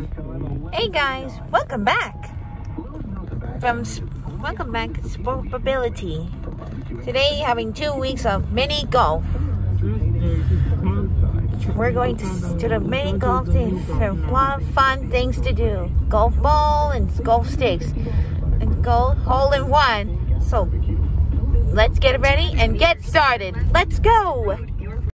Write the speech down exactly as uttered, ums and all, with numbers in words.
Hey guys, welcome back from welcome back to Sportability. Today having two weeks of mini golf. We're going to, to the mini golf thing. There are a lot of fun things to do. Golf ball and golf sticks and golf hole in one. So let's get ready and get started. Let's go!